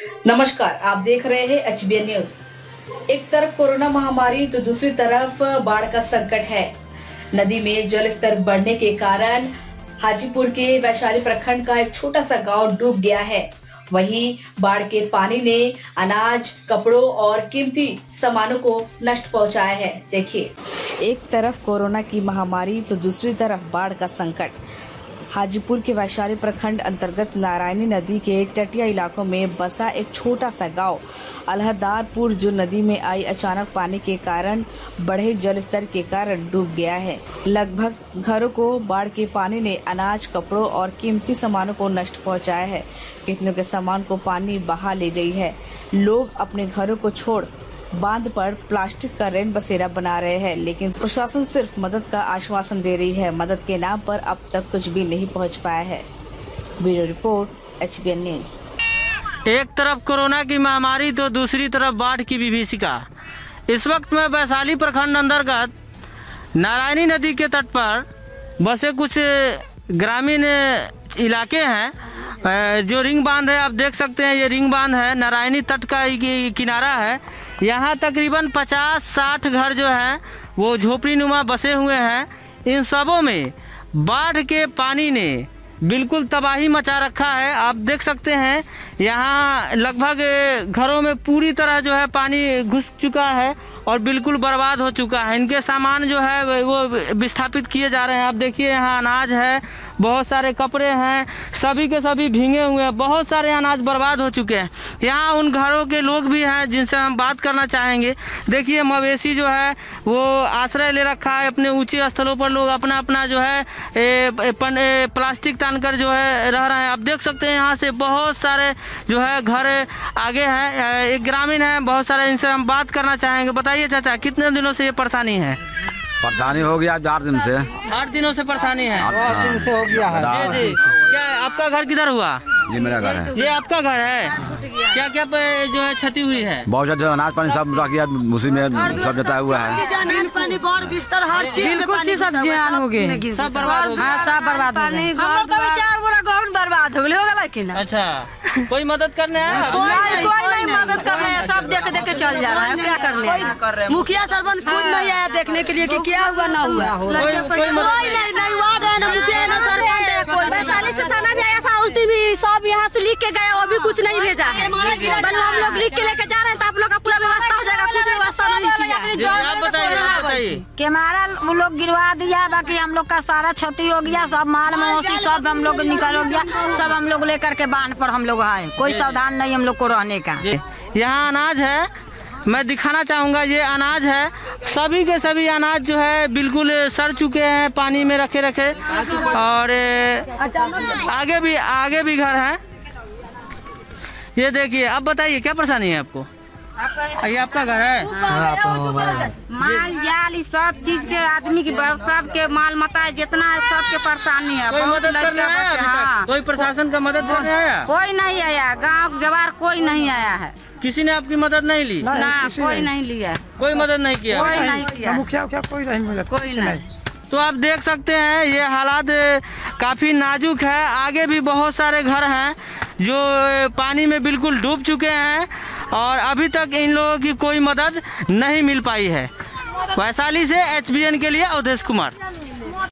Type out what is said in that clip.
नमस्कार, आप देख रहे हैं HBN न्यूज। एक तरफ कोरोना महामारी तो दूसरी तरफ बाढ़ का संकट है। नदी में जल स्तर बढ़ने के कारण हाजीपुर के वैशाली प्रखंड का एक छोटा सा गांव डूब गया है। वहीं बाढ़ के पानी ने अनाज, कपड़ों और कीमती सामानों को नष्ट पहुंचाया है। देखिए, एक तरफ कोरोना की महामारी तो दूसरी तरफ बाढ़ का संकट। हाजीपुर के वैशाली प्रखंड अंतर्गत नारायणी नदी के तटीय इलाकों में बसा एक छोटा सा गांव अलहदारपुर जो नदी में आई अचानक पानी के कारण बढ़े जल स्तर के कारण डूब गया है। लगभग घरों को बाढ़ के पानी ने अनाज, कपड़ों और कीमती सामानों को नष्ट पहुंचाया है। कितनों के सामान को पानी बहा ले गई है। लोग अपने घरों को छोड़ बांध पर प्लास्टिक का रैन बसेरा बना रहे हैं, लेकिन प्रशासन सिर्फ मदद का आश्वासन दे रही है। मदद के नाम पर अब तक कुछ भी नहीं पहुंच पाया है। Bureau report, HBN news. एक तरफ कोरोना की महामारी तो दूसरी तरफ बाढ़ की विभीषिका। इस वक्त मैं वैशाली प्रखंड अंतर्गत नारायणी नदी के तट पर बसे कुछ ग्रामीण इलाके हैं। जो रिंग बांध है, आप देख सकते हैं, ये रिंग बांध है, नारायणी तट का किनारा है। यहाँ तकरीबन 50-60 घर जो हैं वो झोपड़ी नुमा बसे हुए हैं। इन सबों में बाढ़ के पानी ने बिल्कुल तबाही मचा रखा है। आप देख सकते हैं यहाँ लगभग घरों में पूरी तरह जो है पानी घुस चुका है और बिल्कुल बर्बाद हो चुका है। इनके सामान जो है वो विस्थापित किए जा रहे हैं। आप देखिए, यहाँ अनाज है, बहुत सारे कपड़े हैं, सभी के सभी भीगे हुए हैं। बहुत सारे अनाज बर्बाद हो चुके हैं। यहाँ उन घरों के लोग भी हैं जिनसे हम बात करना चाहेंगे। देखिए, मवेशी जो है वो आश्रय ले रखा है। अपने ऊंचे स्थलों पर लोग अपना अपना जो है प्लास्टिक तानकर जो है रह रहे हैं। आप देख सकते हैं यहाँ से बहुत सारे जो है घर आगे हैं। एक ग्रामीण है, बहुत सारे, इनसे हम बात करना चाहेंगे। बताइए चाचा, कितने दिनों से ये परेशानी है? परेशानी हो गया 8 दिन से। 8 दिनों से परेशानी है। 8 दिन से हो गया है। जी जी। क्या आपका घर किधर हुआ? ये मेरा घर है। ये आपका घर है? क्या क्या जो है क्षति हुई है? बहुत ज्यादा अनाज पानी सब किया, उसी में सब जताया हुआ है। अनाज पानी, बोर, बिस्तर, हर चीज बिल्कुल सी सब जियान हो गए, सब बर्बाद हो गया। सब बर्बाद हो गए। हम लोग का 4 बोरा गेहूं बर्बाद हो गया लेकिन। अच्छा, कोई मदद करने आया? कोई नहीं मदद कर रहा है। सब देख देख के चल जा रहा है। क्या करने? मुखिया सरपंच खुद नहीं आया देखने के लिए कि क्या हुआ ना हुआ। कोई नहीं हुआ ना मुखिया ना सरपंच। कोई वैशाली से थाना भी आया था, उस दिन भी सब यहाँ से लिख के गया, वो भी कुछ नहीं भेजा है। हम लोग लिख के लेके जा रहे हैं तो आप लोग का पूरा व्यवस्था हो जाएगा। कुछ व्यवस्था नहीं किया। आप बताइए। कि हमारा वो लोग गिरवा दिया, बाकी हम लोग का सारा क्षति हो गया। सब माल मवेशी सब हम लोग निकल हो गया। सब हम लोग लेकर के बांध पर हम लोग आए। कोई सावधान नहीं हम लोग को रहने का। यहाँ अनाज है, मैं दिखाना चाहूँगा। ये अनाज है, सभी के सभी अनाज जो है बिल्कुल सड़ चुके हैं पानी में रखे रखे। और आगे भी घर है। ये देखिए, अब बताइए क्या परेशानी है आपको? ये आपका घर है? माल जाल सब चीज के आदमी की सब के माल मता जितना है सबके परेशानी है। कोई मदद करने आया? कोई प्रशासन का मदद करने आया? कोई नहीं आया। गांव जवार कोई नहीं आया है। किसी ने आपकी मदद नहीं ली? ना, कोई नहीं लिया। कोई मदद नहीं किया? कोई नहीं किया। मुखिया कोई नहीं मदद, कोई नहीं। तो आप देख सकते हैं ये हालात काफ़ी नाजुक है। आगे भी बहुत सारे घर हैं जो पानी में बिल्कुल डूब चुके हैं और अभी तक इन लोगों की कोई मदद नहीं मिल पाई है। वैशाली से HBN के लिए अवधेश कुमार।